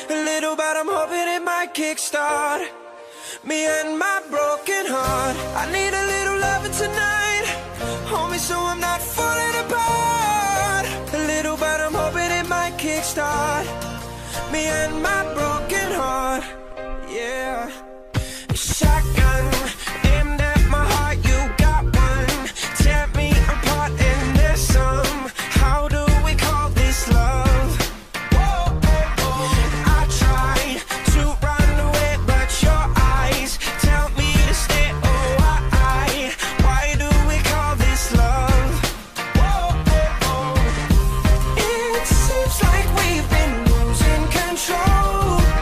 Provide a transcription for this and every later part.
A little, but I'm hoping it might kickstart me and my broken heart. I need a little loving tonight, hold me so I'm not falling apart. A little, but I'm hoping it might kickstart me and my broken heart. Yeah. Shotgun aimed at my heart, you got one. Tear me apart and there's some. How do we call this love? Whoa, oh, oh. I try to run away, but your eyes tell me to stay. Oh, why do we call this love? Whoa, oh, oh. It seems like we've been losing control.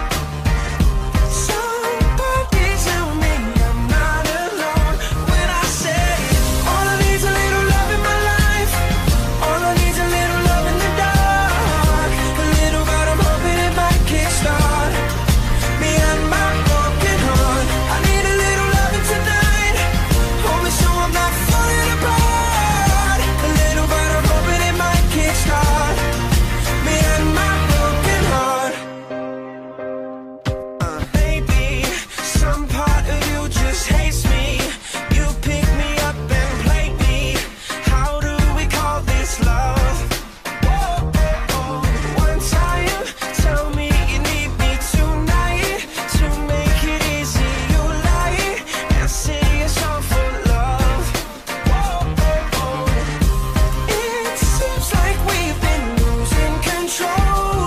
Somebody tell me I'm not alone when I say all I need is a little love in my life. All I need is a little love in the dark. A little, but I'm hoping it might kickstart me and my broken heart. I need a little loving tonight, hold me so I'm not falling apart. A little, but I'm hoping it might kickstart me and my broken heart. Maybe some part of you just hates me. You pick me up and play me. How do we call this love? Whoa, oh, oh. One time, tell me you need me tonight. To make it easy, you lie and say it's all for love. Whoa, oh, oh. It seems like we've been losing control.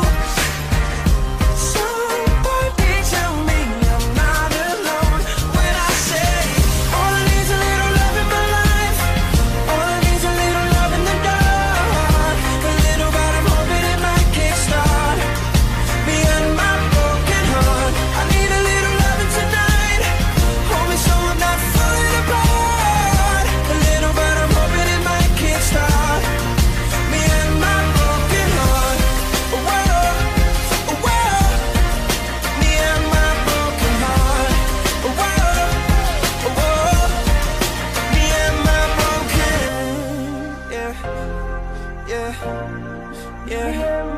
Somebody tell me I'm not alone when I say all I need is a little love in my life. All I need is a little love in the dark. A little, but I'm hoping it might kickstart me and my broken heart. I need a little loving tonight, hold me so I'm not falling apart. A little, but I'm hoping it might kickstart me and my broken heart. Whoa, whoa. Me and my broken heart. Whoa, whoa. Me and my broken. Yeah, yeah, yeah.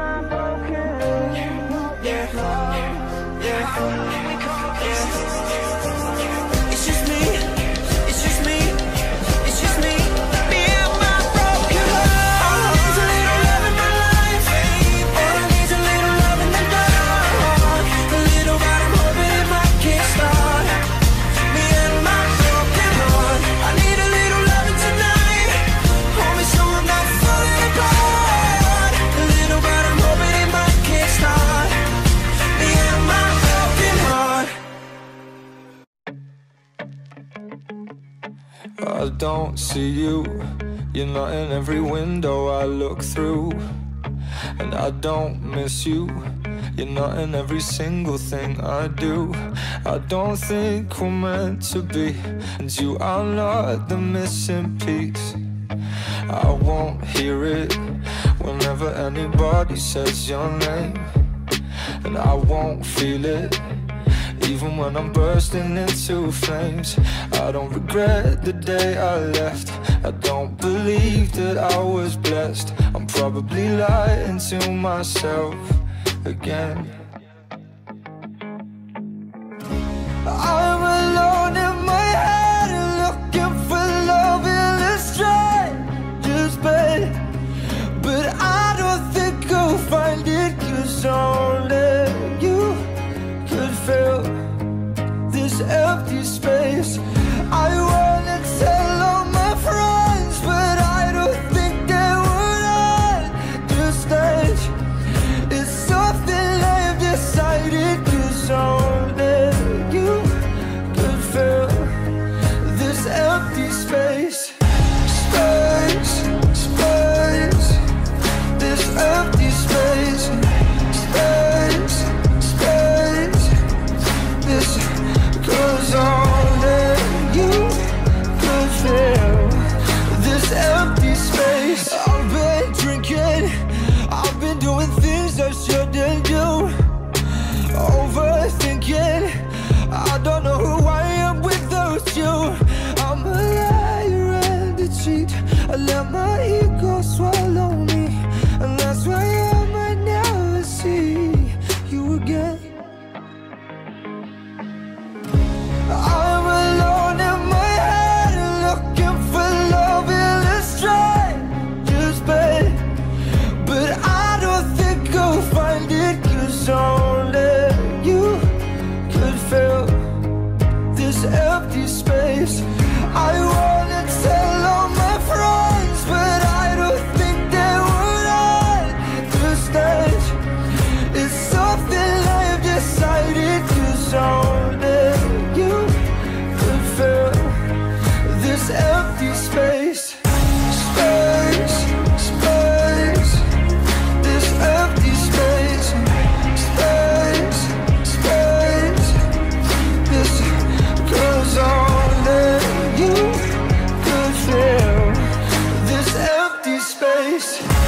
Yeah, yeah, yeah. It's just me. It's just me. It's just me. Me and my broken heart. All I need is a little love in my life. All I need is a little love in the dark. A little, but I'm hoping it might kickstart me and my broken heart. I need a little loving tonight, hold me so I'm not falling apart. A little, but I'm hoping it might kickstart me and my broken heart. I don't see you, you're not in every window I look through. And I don't miss you, you're not in every single thing I do. I don't think we're meant to be, and you are not the missing piece. I won't hear it whenever anybody says your name, and I won't feel it even when I'm bursting into flames. I don't regret the day I left, I don't believe that I was blessed. I'm probably lying to myself again. I'm alone in my head and looking for love in a stranger's bed, but I don't think I'll find it, 'cause only you could fill this empty space. I wanna tell all my friends, but I don't think they would understand. It's something I've decided, 'cause only you could fill this empty space. Space, space, this empty space. Space, space, this, 'cause only you could fill this empty space. I've been drinking, I've been doing things I shouldn't do, overthinking, I don't know who I am without you. I'm a liar and a cheat, I let my ego swallow me, and that's why I might never see you again. face.